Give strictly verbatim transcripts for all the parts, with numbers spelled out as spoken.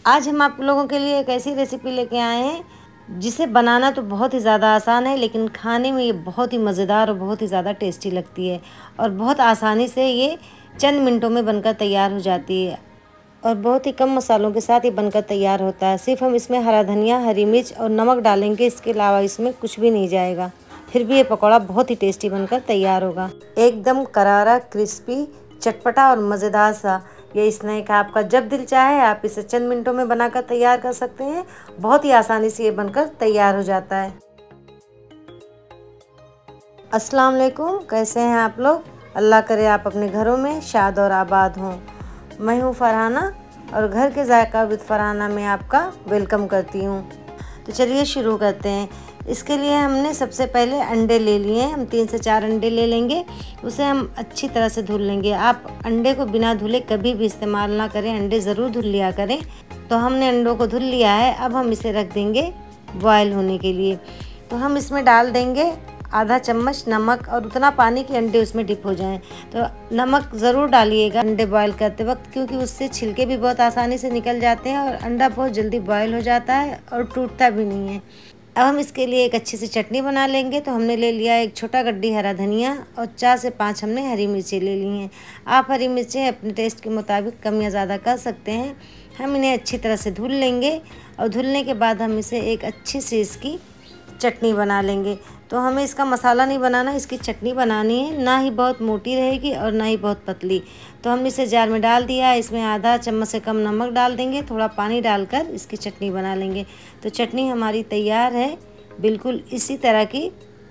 आज हम आप लोगों के लिए एक ऐसी रेसिपी लेके आए हैं जिसे बनाना तो बहुत ही ज़्यादा आसान है, लेकिन खाने में ये बहुत ही मज़ेदार और बहुत ही ज़्यादा टेस्टी लगती है। और बहुत आसानी से ये चंद मिनटों में बनकर तैयार हो जाती है और बहुत ही कम मसालों के साथ ये बनकर तैयार होता है। सिर्फ हम इसमें हरा धनिया, हरी मिर्च और नमक डालेंगे, इसके अलावा इसमें कुछ भी नहीं जाएगा। फिर भी ये पकौड़ा बहुत ही टेस्टी बनकर तैयार होगा। एकदम करारा, क्रिस्पी, चटपटा और मज़ेदार सा ये स्नैक आपका जब दिल चाहे आप इसे चंद मिनटों में बनाकर तैयार कर सकते हैं। बहुत ही आसानी से ये बनकर तैयार हो जाता है। अस्सलाम वालेकुम, कैसे हैं आप लोग? अल्लाह करे आप अपने घरों में शाद और आबाद हों। मैं हूँ फरहाना और घर के जायका विद फरहाना में आपका वेलकम करती हूँ। तो चलिए शुरू करते हैं। इसके लिए हमने सबसे पहले अंडे ले लिए हैं। हम तीन से चार अंडे ले लेंगे, उसे हम अच्छी तरह से धुल लेंगे। आप अंडे को बिना धुले कभी भी इस्तेमाल ना करें, अंडे ज़रूर धुल लिया करें। तो हमने अंडों को धुल लिया है। अब हम इसे रख देंगे बॉयल होने के लिए। तो हम इसमें डाल देंगे आधा चम्मच नमक और उतना पानी कि अंडे उसमें डिप हो जाएं। तो नमक ज़रूर डालिएगा अंडे बॉयल करते वक्त, क्योंकि उससे छिलके भी बहुत आसानी से निकल जाते हैं और अंडा बहुत जल्दी बॉयल हो जाता है और टूटता भी नहीं है। अब हम इसके लिए एक अच्छी सी चटनी बना लेंगे। तो हमने ले लिया एक छोटा गड्डी हरा धनिया और चार से पाँच हमने हरी मिर्चें ले ली हैं। आप हरी मिर्चें अपने टेस्ट के मुताबिक कम या ज़्यादा कर सकते हैं। हम इन्हें अच्छी तरह से धुल लेंगे और धुलने के बाद हम इसे एक अच्छी सी इसकी चटनी बना लेंगे। तो हमें इसका मसाला नहीं बनाना, इसकी चटनी बनानी है। ना ही बहुत मोटी रहेगी और ना ही बहुत पतली। तो हमने इसे जार में डाल दिया। इसमें आधा चम्मच से कम नमक डाल देंगे, थोड़ा पानी डालकर इसकी चटनी बना लेंगे। तो चटनी हमारी तैयार है बिल्कुल इसी तरह की।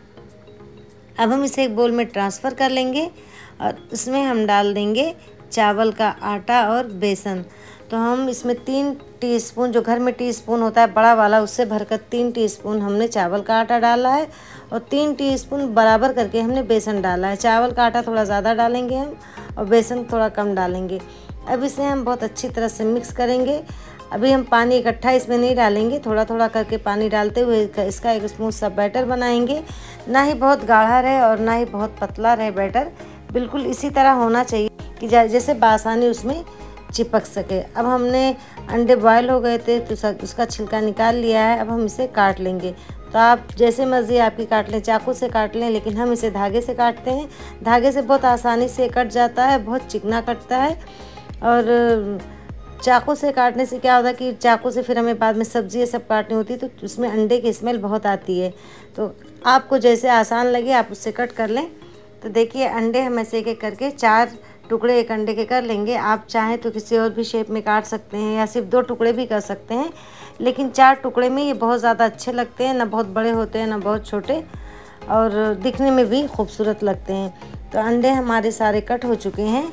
अब हम इसे एक बोल में ट्रांसफ़र कर लेंगे और इसमें हम डाल देंगे चावल का आटा और बेसन। तो हम इसमें तीन टीस्पून, जो घर में टीस्पून होता है बड़ा वाला, उससे भरकर तीन टीस्पून हमने चावल का आटा डाला है और तीन टीस्पून बराबर करके हमने बेसन डाला है। चावल का आटा थोड़ा ज़्यादा डालेंगे हम और बेसन थोड़ा कम डालेंगे। अब इसे हम बहुत अच्छी तरह से मिक्स करेंगे। अभी हम पानी इकट्ठा इसमें नहीं डालेंगे, थोड़ा थोड़ा करके पानी डालते हुए इसका एक स्मूथ सा बैटर बनाएंगे। ना ही बहुत गाढ़ा रहे और ना ही बहुत पतला रहे बैटर, बिल्कुल इसी तरह होना चाहिए कि जैसे बासानी उसमें चिपक सके। अब हमने अंडे बॉयल हो गए थे तो उसका छिलका निकाल लिया है। अब हम इसे काट लेंगे। तो आप जैसे मर्ज़ी आपकी काट लें, चाकू से काट लें, लेकिन हम इसे धागे से काटते हैं। धागे से बहुत आसानी से कट जाता है, बहुत चिकना कटता है। और चाकू से काटने से क्या होता है कि चाकू से फिर हमें बाद में सब्ज़ी ये सब काटनी होती है तो उसमें अंडे की स्मेल बहुत आती है। तो आपको जैसे आसान लगे आप उससे कट कर लें। तो देखिए अंडे हम ऐसे एक एक करके चार टुकड़े एक अंडे के कर लेंगे। आप चाहें तो किसी और भी शेप में काट सकते हैं या सिर्फ दो टुकड़े भी कर सकते हैं, लेकिन चार टुकड़े में ये बहुत ज़्यादा अच्छे लगते हैं। ना बहुत बड़े होते हैं ना बहुत छोटे, और दिखने में भी खूबसूरत लगते हैं। तो अंडे हमारे सारे कट हो चुके हैं।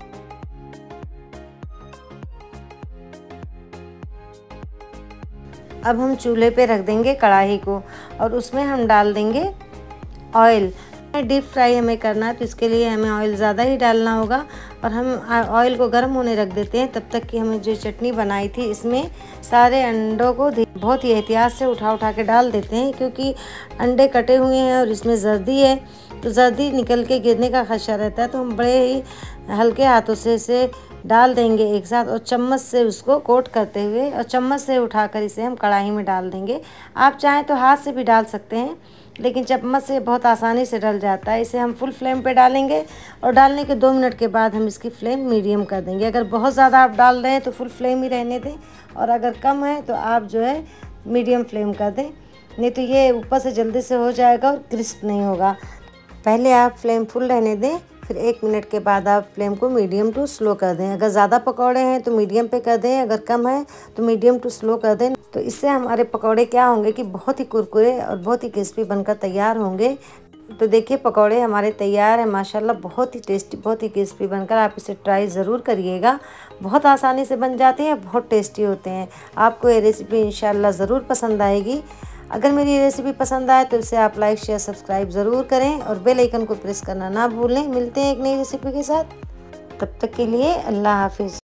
अब हम चूल्हे पे रख देंगे कढ़ाई को और उसमें हम डाल देंगे ऑयल। डीप फ्राई हमें करना है तो इसके लिए हमें ऑयल ज़्यादा ही डालना होगा। और हम ऑयल को गर्म होने रख देते हैं तब तक कि हमें जो चटनी बनाई थी इसमें सारे अंडों को बहुत ही एहतियात से उठा उठा के डाल देते हैं, क्योंकि अंडे कटे हुए हैं और इसमें जर्दी है तो जर्दी निकल के गिरने का खदशा रहता है। तो हम बड़े ही हल्के हाथों से इसे डाल देंगे एक साथ और चम्मच से उसको कोट करते हुए और चम्मच से उठाकर इसे हम कढ़ाई में डाल देंगे। आप चाहें तो हाथ से भी डाल सकते हैं, लेकिन चम्मच से बहुत आसानी से डल जाता है। इसे हम फुल फ्लेम पे डालेंगे और डालने के दो मिनट के बाद हम इसकी फ्लेम मीडियम कर देंगे। अगर बहुत ज़्यादा आप डाल रहे हैं तो फुल फ्लेम ही रहने दें, और अगर कम है तो आप जो है मीडियम फ्लेम कर दें, नहीं तो ये ऊपर से जल्दी से हो जाएगा और क्रिस्प नहीं होगा। पहले आप फ्लेम फुल रहने दें, फिर एक मिनट के बाद आप फ्लेम को मीडियम टू स्लो कर दें। अगर ज़्यादा पकौड़े हैं तो मीडियम पे कर दें, अगर कम है तो मीडियम टू स्लो कर दें। तो इससे हमारे पकौड़े क्या होंगे कि बहुत ही कुरकुरे और बहुत ही क्रिस्पी बनकर तैयार होंगे। तो देखिए पकौड़े हमारे तैयार हैं माशाल्लाह, बहुत ही टेस्टी, बहुत ही क्रिस्पी बनकर। आप इसे ट्राई ज़रूर करिएगा, बहुत आसानी से बन जाते हैं, बहुत टेस्टी होते हैं। आपको ये रेसिपी इंशाल्लाह ज़रूर पसंद आएगी। अगर मेरी रेसिपी पसंद आए तो इसे आप लाइक शेयर सब्सक्राइब ज़रूर करें और बेल आइकन को प्रेस करना ना भूलें। मिलते हैं एक नई रेसिपी के साथ, तब तक के लिए अल्लाह हाफिज़।